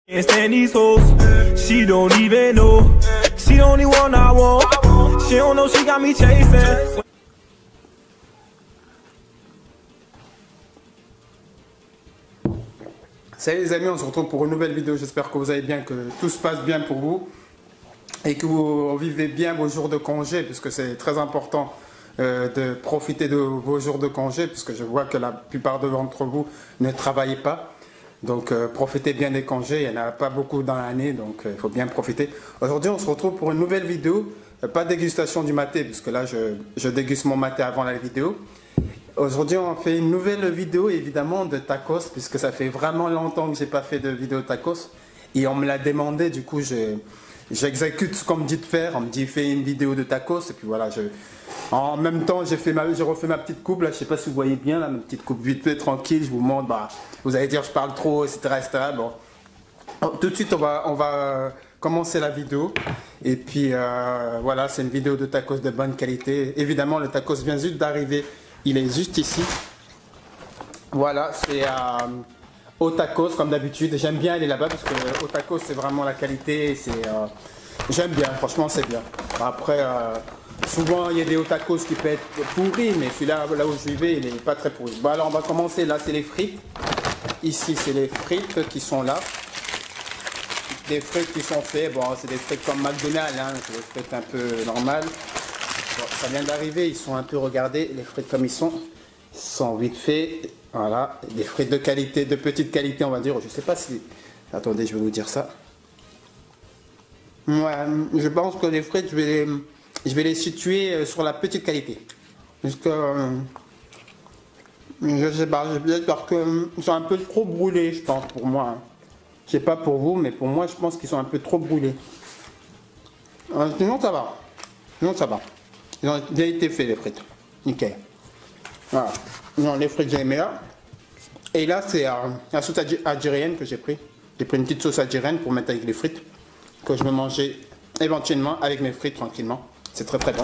Can't stand these hoes. She don't even know. She the only one I want. She don't know she got me chasing. Salut les amis, on se retrouve pour une nouvelle vidéo. J'espère que vous allez bien, que tout se passe bien pour vous et que vous vivez bien vos jours de congé, puisque c'est très important de profiter de vos jours de congé, puisque je vois que la plupart d'entre vous ne travaillez pas. Donc profitez bien des congés, il n'y en a pas beaucoup dans l'année, donc il faut bien profiter. Aujourd'hui on se retrouve pour une nouvelle vidéo, pas dégustation du maté, puisque là je déguste mon maté avant la vidéo. Aujourd'hui on fait une nouvelle vidéo évidemment de tacos, puisque ça fait vraiment longtemps que j'ai pas fait de vidéo tacos. Et on me l'a demandé, du coup j'exécute ce qu'on me dit de faire. On me dit fais une vidéo de tacos, et puis voilà, en même temps j'ai refait ma petite coupe, là je sais pas si vous voyez bien, là, ma petite coupe vite fait tranquille, je vous montre, bah, vous allez dire je parle trop, etc. Bon. Tout de suite on va commencer la vidéo, et puis voilà, c'est une vidéo de tacos de bonne qualité. Évidemment le tacos vient juste d'arriver, il est juste ici. Voilà, c'est au tacos comme d'habitude. J'aime bien aller là-bas parce que au tacos c'est vraiment la qualité, j'aime bien, franchement c'est bien. Après souvent il y a des hauts tacos qui peuvent être pourris, mais celui-là là où je vais il n'est pas très pourri. Bon alors on va commencer, là c'est les frites. Ici c'est les frites qui sont là. Des frites qui sont faites, bon c'est des frites comme McDonald's, hein, c'est des frites un peu normales. Bon, ça vient d'arriver, ils sont un peu, regardez les frites comme ils sont vite faits. Voilà, des frites de qualité, de petite qualité on va dire. Je sais pas si... Attendez, je vais vous dire ça. Ouais, je pense que les frites, je vais les situer sur la petite qualité. Parce que... je sais pas, parce qu'ils sont un peu trop brûlés, je pense, pour moi. Je sais pas pour vous, mais pour moi, je pense qu'ils sont un peu trop brûlés. Sinon, ça va. Sinon, ça va. Ils ont déjà été faits, les frites. Nickel. Voilà. Non, les frites, j'ai aimé là. Et là, c'est la sauce algérienne que j'ai pris. J'ai pris une petite sauce algérienne pour mettre avec les frites. Que je vais manger éventuellement avec mes frites tranquillement. C'est très très bon.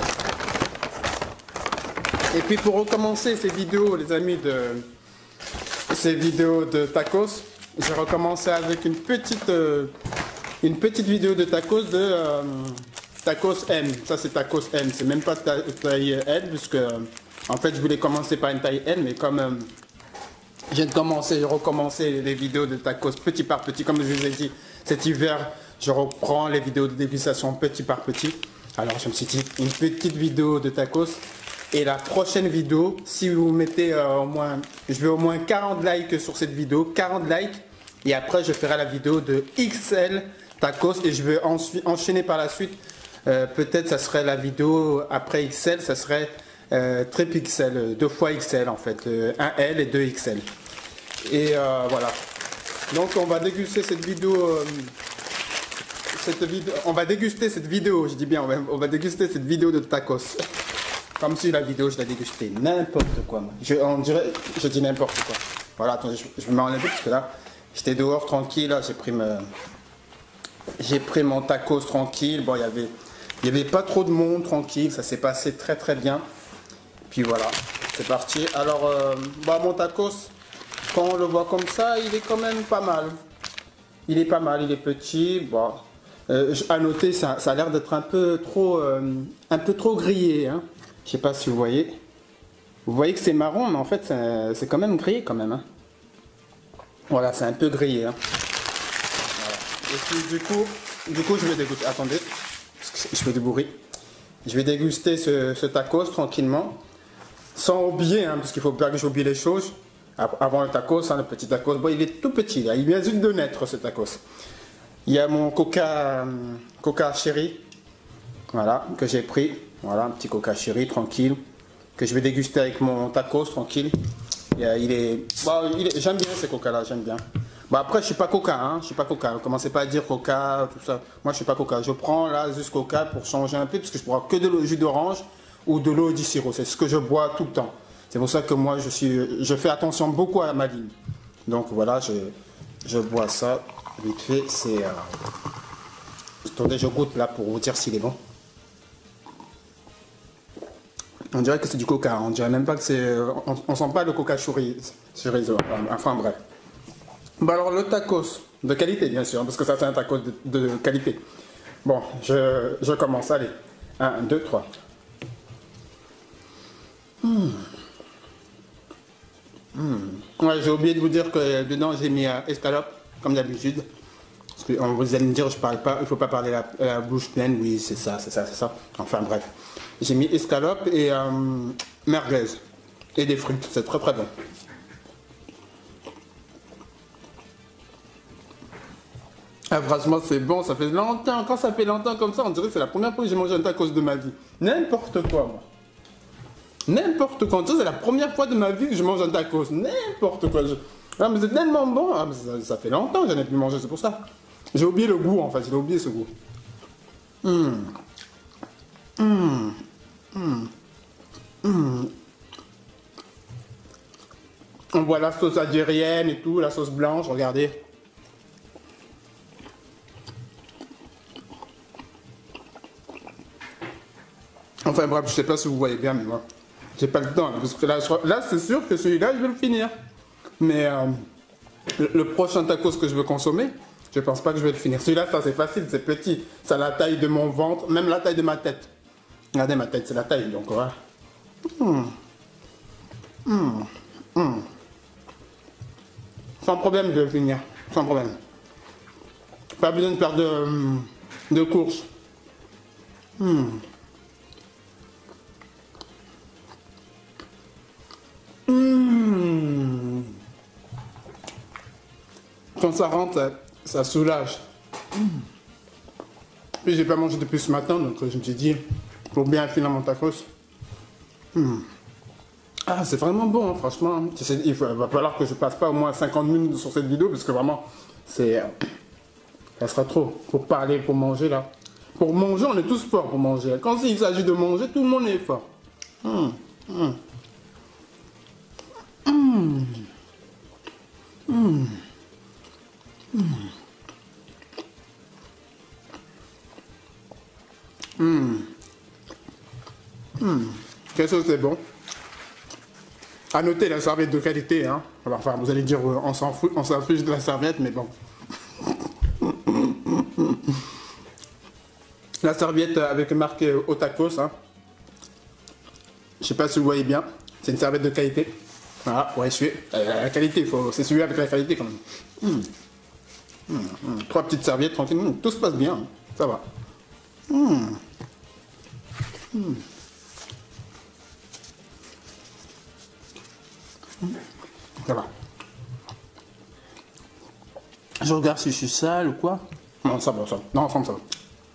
Et puis pour recommencer ces vidéos, les amis, ces vidéos de tacos, j'ai recommencé avec une petite vidéo de tacos tacos M. Ça c'est tacos M, c'est même pas taille L, puisque en fait je voulais commencer par une taille N, mais comme j'ai recommencé les vidéos de tacos petit par petit, comme je vous ai dit, cet hiver je reprends les vidéos de dégustation petit par petit. Alors je me suis dit une petite vidéo de tacos. Et la prochaine vidéo, si vous mettez je veux au moins 40 likes sur cette vidéo, 40 likes, et après je ferai la vidéo de XL tacos, et je vais enchaîner par la suite. Peut-être ça serait la vidéo après XL, ça serait triple XL, 2 fois XL en fait, 1L et 2 XL. Et voilà. Donc on va déguster cette vidéo. On va déguster cette vidéo, je dis bien, on va déguster cette vidéo de tacos. Comme si la vidéo je la dégustais n'importe quoi. On dirait, je dis n'importe quoi. Voilà, attendez, je me mets en enlever parce que là, j'étais dehors tranquille, là, j'ai pris mon tacos tranquille. Bon, il y avait pas trop de monde, tranquille, ça s'est passé très très bien. Puis voilà, c'est parti. Alors, bah, mon tacos, quand on le voit comme ça, il est quand même pas mal. Il est pas mal, il est petit. Bon, à noter, ça a l'air d'être un peu trop grillé, hein. Je sais pas si vous voyez. Vous voyez que c'est marron, mais en fait, c'est quand même grillé quand même, hein. Voilà, c'est un peu grillé, hein. Voilà. Et puis du coup, je vais déguster. Attendez, je fais du bruit. Je vais déguster ce tacos tranquillement, sans oublier, hein, parce qu'il faut pas que j'oublie les choses. Avant le tacos, hein, le petit tacos, bon, il est tout petit, là. Il vient juste de naître, ce tacos. Il y a mon coca chéri, voilà, que j'ai pris. Voilà, un petit coca chéri tranquille, que je vais déguster avec mon tacos tranquille. J'aime bien ces coca là, j'aime bien. Bon, après je suis pas coca, hein, je suis pas coca. Commencez pas à dire coca, tout ça. Moi je suis pas coca. Je prends là juste coca pour changer un peu, parce que je bois que de l'eau, jus d'orange ou de l'eau et du sirop. C'est ce que je bois tout le temps. C'est pour ça que moi je fais attention beaucoup à ma ligne. Donc voilà, je bois ça vite fait. Attendez, je goûte là pour vous dire s'il est bon. On dirait que c'est du coca, on dirait même pas que c'est... On sent pas le coca chorizo, enfin bref. Bah alors le tacos, De qualité, bien sûr, parce que ça, c'est un tacos de qualité. Bon, je commence. Allez. 1, 2, 3. Ouais, j'ai oublié de vous dire que dedans, j'ai mis escalope, comme d'habitude. Parce que vous allez me dire, je parle pas, il faut pas parler la bouche pleine. Oui, c'est ça, c'est ça, c'est ça. Enfin, bref. J'ai mis escalope et merguez. Et des fruits. C'est très, très bon. Ah, franchement, c'est bon, ça fait longtemps. Quand ça fait longtemps comme ça, on dirait que c'est la première fois que j'ai mangé un tacos de ma vie. N'importe quoi, moi. N'importe quoi. C'est la première fois de ma vie que je mange un tacos. N'importe quoi. Ah, mais c'est tellement bon. Ah, mais ça fait longtemps que j'en ai plus mangé, c'est pour ça. J'ai oublié le goût, en fait. J'ai oublié ce goût. On voit la sauce algérienne et tout, la sauce blanche, regardez. Enfin bref, je sais pas si vous voyez bien, mais moi, j'ai pas le temps. Parce que là c'est sûr que celui-là, je vais le finir. Mais le prochain tacos que je veux consommer, je pense pas que je vais le finir. Celui-là, ça c'est facile, c'est petit. C'est la taille de mon ventre, même la taille de ma tête. Regardez ma tête, c'est la taille, donc voilà. Sans problème, je vais le finir. Sans problème. Pas besoin de faire de course. Quand ça rentre, ça soulage. Puis j'ai pas mangé depuis ce matin, donc je me suis dit, pour bien finir mon tacos. Ah, c'est vraiment bon, hein, franchement. Il va falloir que je passe pas au moins 50 minutes sur cette vidéo, parce que vraiment, ça sera trop. Pour parler, pour manger, là. Pour manger, on est tous forts pour manger. Quand il s'agit de manger, tout le monde est fort. Qu'est-ce que c'est bon. À noter la serviette de qualité, hein. Enfin, vous allez dire, on s'en fiche de la serviette, mais bon. La serviette avec marqué au tacos, hein. Je sais pas si vous voyez bien. C'est une serviette de qualité. Voilà, pour essuyer. La qualité, c'est celui avec la qualité quand même. 3 petites serviettes, tranquille. Tout se passe bien, hein. Ça va. Ça va. Je regarde si je suis sale ou quoi. Non, ça va, ça va. Non, ensemble, ça va.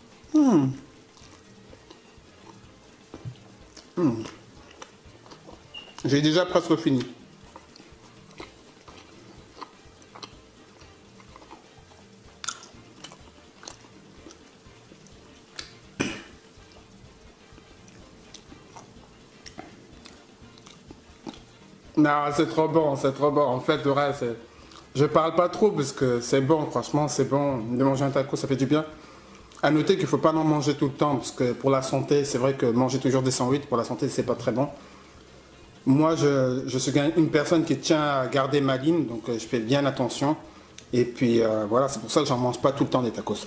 J'ai déjà presque fini. Non, c'est trop bon, c'est trop bon. En fait, ouais, je parle pas trop parce que c'est bon, franchement, c'est bon. De manger un taco, ça fait du bien. À noter qu'il ne faut pas en manger tout le temps parce que pour la santé, c'est vrai que manger toujours des sandwichs, pour la santé, c'est pas très bon. Moi, je suis une personne qui tient à garder ma ligne, donc je fais bien attention. Et puis voilà, c'est pour ça que j'en mange pas tout le temps des tacos.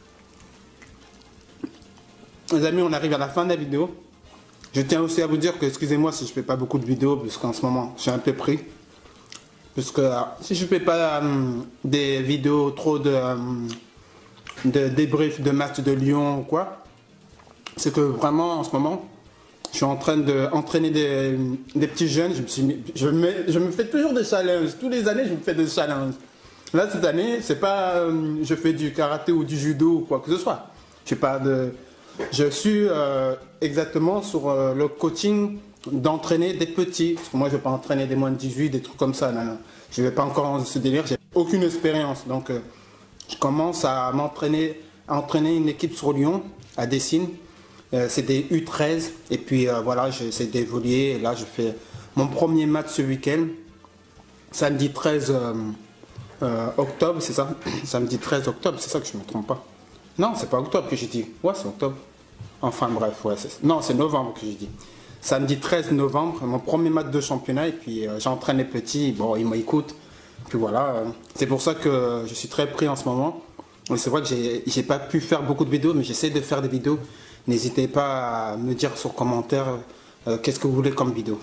Les amis, on arrive à la fin de la vidéo. Je tiens aussi à vous dire que, excusez-moi si je fais pas beaucoup de vidéos, puisqu'en ce moment, je suis un peu pris. Puisque si je fais pas des vidéos trop de débrief de match de Lyon ou quoi, c'est que vraiment, en ce moment, je suis en train d'entraîner des petits jeunes. Je me fais toujours des challenges. Tous les années, je me fais des challenges. Là, cette année, c'est pas je fais du karaté ou du judo ou quoi que ce soit. Je suis exactement sur le coaching d'entraîner des petits. Parce que moi, je ne vais pas entraîner des moins de 18, des trucs comme ça. Non. Je ne vais pas encore dans ce délire. J'ai aucune expérience. Donc, je commence à entraîner une équipe sur Lyon, à Dessines. C'est des U13. Et puis, voilà, j'essaie d'évoluer. Et là, je fais mon premier match ce week-end. Samedi 13 octobre, c'est ça? Samedi 13 octobre, c'est ça que je ne me trompe pas. Non, c'est pas octobre que j'ai dit. Ouais, c'est octobre. Enfin bref, ouais. Non, c'est novembre que j'ai dit. Samedi 13 novembre, mon premier match de championnat. Et puis j'entraîne les petits. Bon, ils m'écoutent. Puis voilà, c'est pour ça que je suis très pris en ce moment. C'est vrai que j'ai pas pu faire beaucoup de vidéos, mais j'essaie de faire des vidéos. N'hésitez pas à me dire sur commentaire qu'est-ce que vous voulez comme vidéo.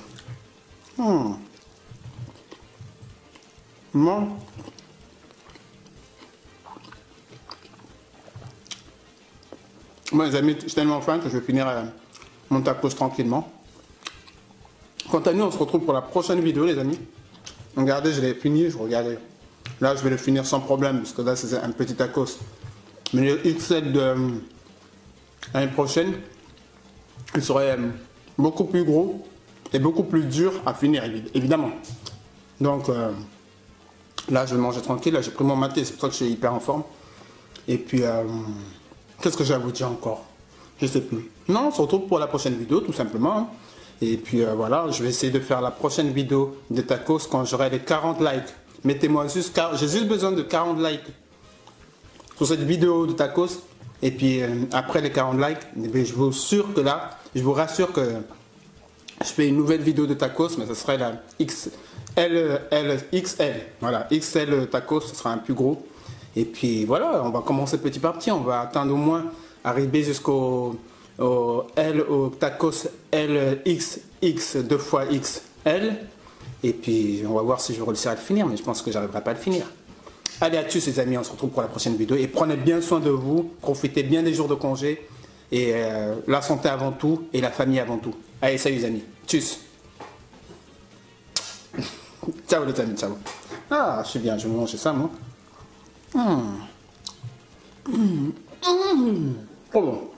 Non. Moi les amis, je suis tellement faim que je vais finir mon tacos tranquillement. Quant à nous, on se retrouve pour la prochaine vidéo les amis. Regardez, je l'ai fini, je regardais. Là, je vais le finir sans problème, parce que là, c'est un petit tacos. Mais le XL de l'année prochaine, il serait beaucoup plus gros et beaucoup plus dur à finir, évidemment. Donc, là, je vais manger tranquille. Là, j'ai pris mon maté, c'est pour ça que je suis hyper en forme. Et puis, qu'est-ce que j'ai à vous dire encore? Je sais plus. Non, on se retrouve pour la prochaine vidéo, tout simplement. Hein. Et puis, voilà, je vais essayer de faire la prochaine vidéo de tacos quand j'aurai les 40 likes. Mettez-moi juste, j'ai juste besoin de 40 likes sur cette vidéo de tacos. Et puis après les 40 likes, je vous assure que là, je vous rassure que je fais une nouvelle vidéo de tacos, mais ce serait la XL. Voilà, XL tacos, ce sera un plus gros. Et puis voilà, on va commencer petit par petit. On va atteindre au moins, arriver jusqu'au au tacos LXX 2xXL. Et puis on va voir si je vais réussir à le finir, mais je pense que j'arriverai pas à le finir. Allez à tous les amis, on se retrouve pour la prochaine vidéo. Et prenez bien soin de vous, profitez bien des jours de congé. Et la santé avant tout, et la famille avant tout. Allez, salut les amis, tchuss. Ciao les amis, ciao. Ah, je suis bien, je vais manger ça moi. Trop bon.